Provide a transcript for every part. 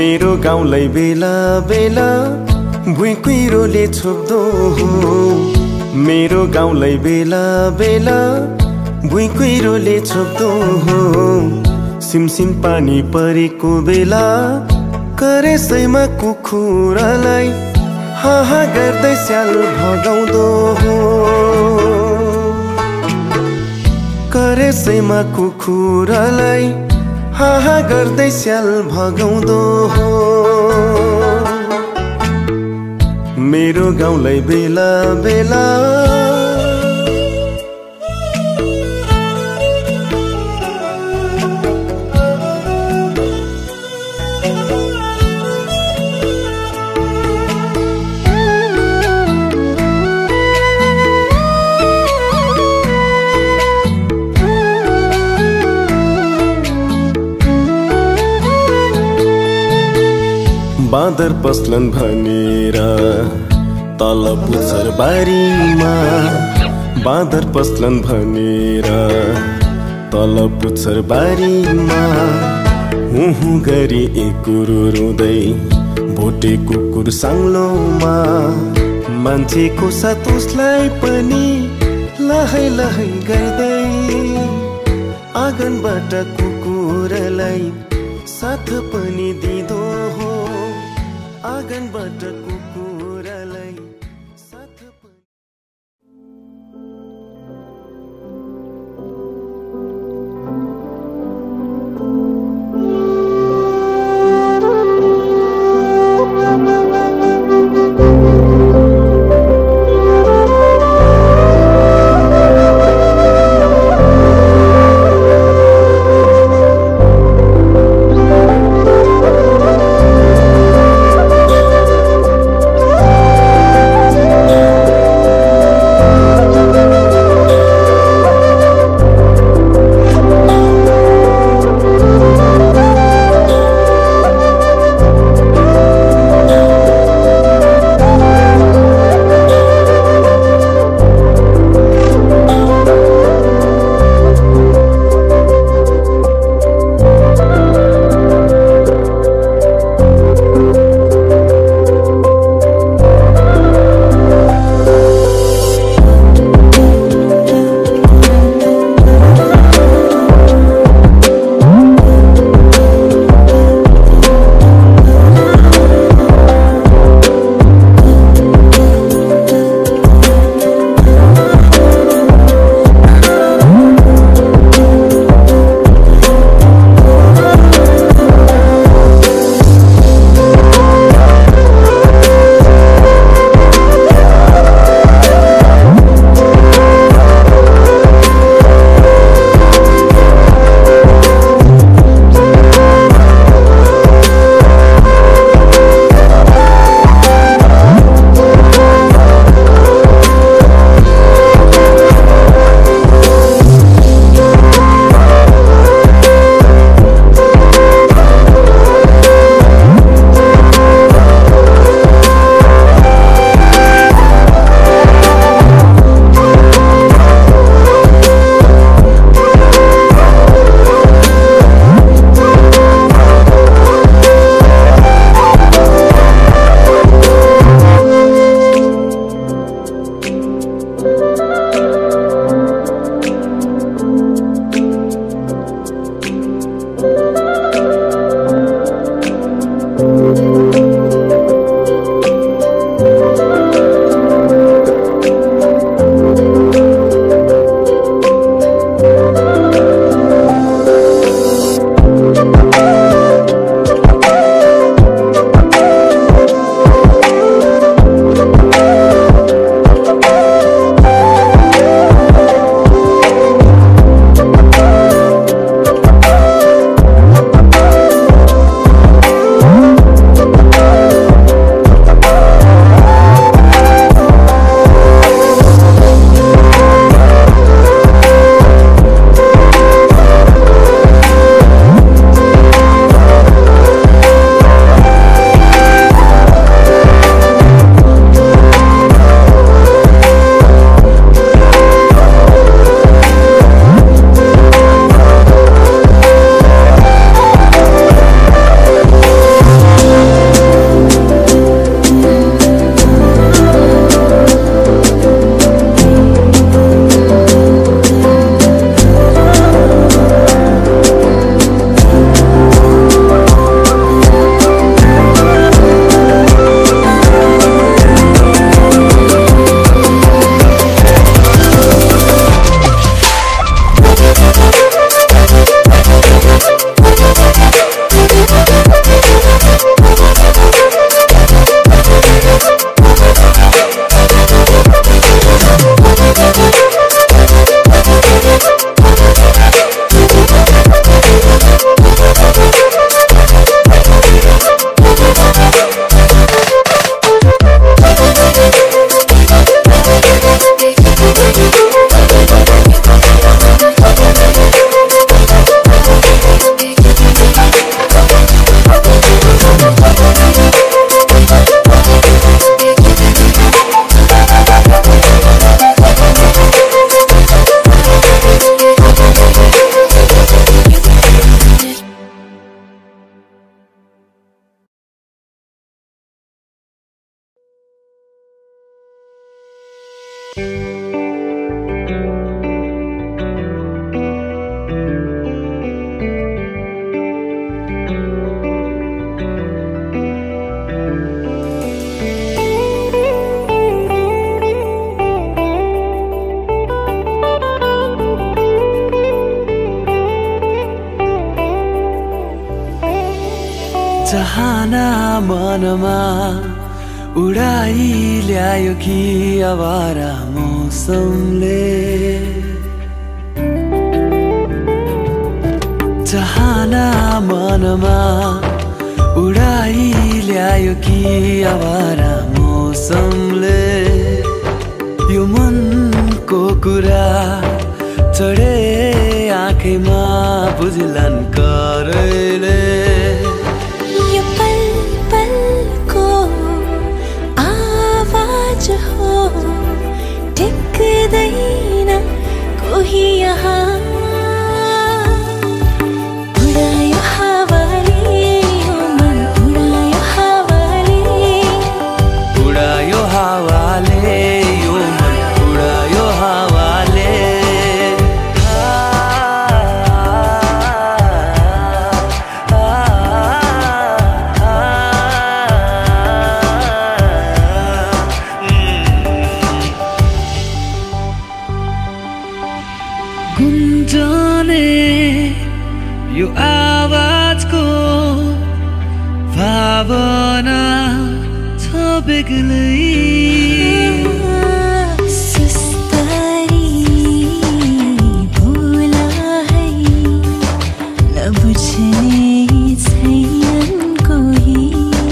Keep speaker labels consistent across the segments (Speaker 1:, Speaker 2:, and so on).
Speaker 1: मेरो गाउँलाई बेला बेला भुइँ कुहिरोले छोप्दो हो। मेरो गाउँलाई बेला बेला भुइँ कुहिरोले छोप्दो हो। सिमसिम पानी परेको बेला करेसैमा कुखुरालाई हाहा गर्दै स्याल भगाउँदो हो। करेसैमा कुखुरालाई हाहा गर्दै स्याल भगाउँदो हो। मेरो गाउँलाई बेला बेला बाँदर पस्लन् भनेर तल पुच्छर बारीमा। बाँदर पस्लन् भनेर तल पुच्छर बारीमा। हुँ गरी एकुरो रुँदै भोटे कुकुर साङ्लोमा। मान्छेको साथ उसलाई पनि लहै लहै गर्दै आँगनबाट कुकुरलाई साथ पनि दिँदो हो। आँगनबाट कुकुरलाई साथ पनि।
Speaker 2: चाहना मनमा उडाई ल्यायो कि आवारा मौसमले चाहना मनमा उडाई ल्यायो कि आवारा मौसमले यो मनको कुरा चढे आँखैमा बुझलन करैले
Speaker 3: टिक्दैन कोही यहाँ उडायो हावाले यो मन उडायो हावाले
Speaker 2: उडायो हावाले यो मन उडायो हावाले गुन्जने यो आवाजको भावना छ बेग्लै
Speaker 3: सुस्तरी बोला है नबुझ्ने छैनन् कोही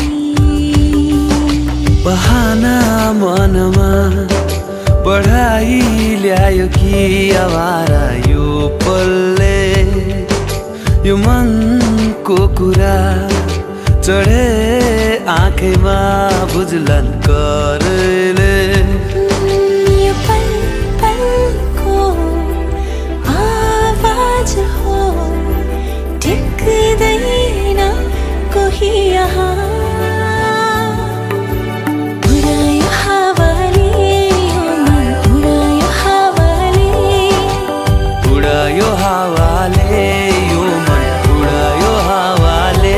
Speaker 2: बहाना मनमा बढाई ल्यायो कि आवारा यो पलले यो मनको कुरा चढे आँखैमा बुझलन करैले
Speaker 3: यो पल पलको आवाज हो टिक्दैन कोही यहाँ उडायो हावाले यो मन उडायो हावाले
Speaker 2: उडायो हावाले यो मन उडायो हावाले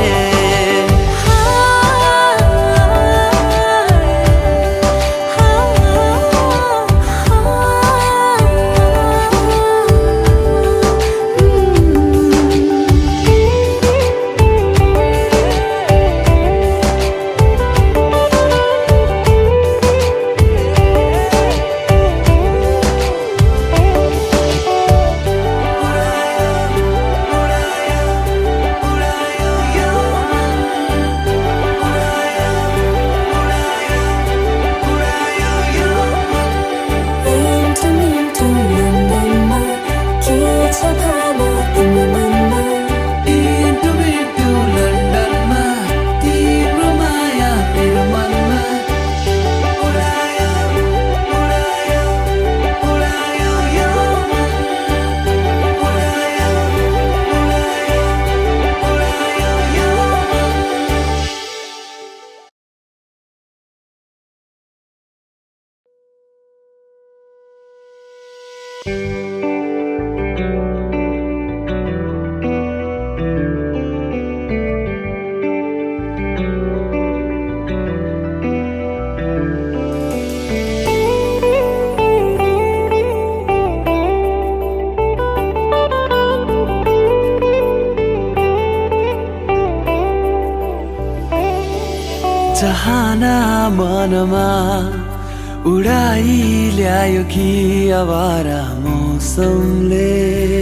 Speaker 2: चाहना मनमा उडाई ल्यायो कि आवारा मौसमले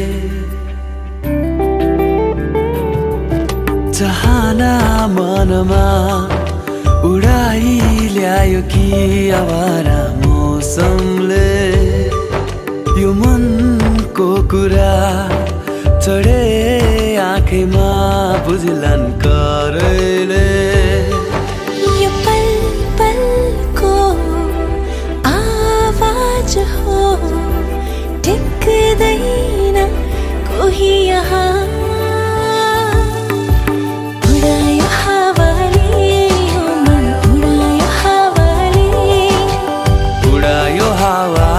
Speaker 2: चाहना मनमा उडाई ल्यायो कि आवारा मौसमले यो मनको कुरा चढे आँखैमा बुझलन करैले
Speaker 3: यो पल पलको आवाज हो टिक्दैन कोही यहाँ उडायो हावाले यो मन उडायो हावाले
Speaker 2: उडायो हावा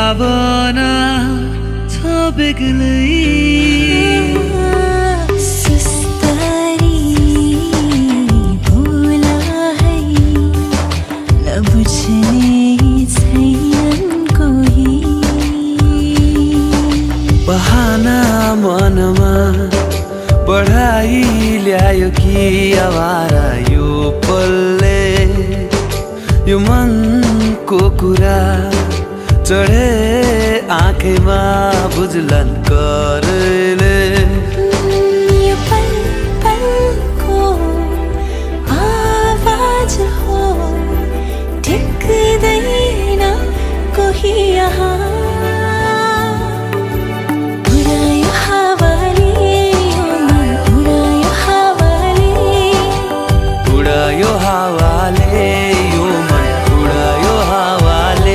Speaker 2: भावना छ बेग्लै
Speaker 3: सुस्तरी भोला है नबुझ्ने छैनन् कोही
Speaker 2: बहाना मनमा बढाइ ल्यायो कि आवारा यो पल्ले यो मनको कुरा चढे आँखैमा बुझलन करले
Speaker 3: यो पल पलको आवाज हो टिक्दैन कोही यहाँ उडायो हावाले यो मन उडायो हावाले
Speaker 2: उडायो हावाले यो मन उडायो हावाले